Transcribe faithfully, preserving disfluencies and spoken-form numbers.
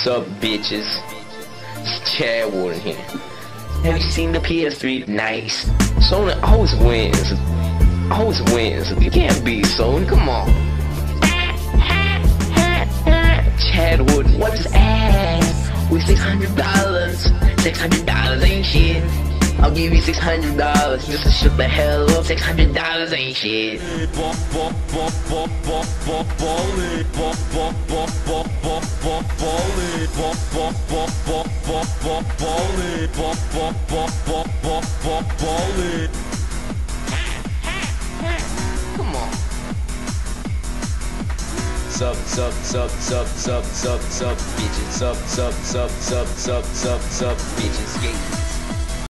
Sup, bitches? It's Chad Warden here. Have you seen the P S three? Nice. Sony always wins. Always wins. You can't beat Sony. Come on. Chad Warden, what's his ass? With six hundred dollars. Six hundred dollars ain't shit. I'll give you six hundred dollars just to shut the hell up. Six hundred dollars ain't shit. Come on. Sup, sup, sup, sup, sup, sup, sup, bitches. Sup, sup, sup, sup, sup, sup, sup, bitches.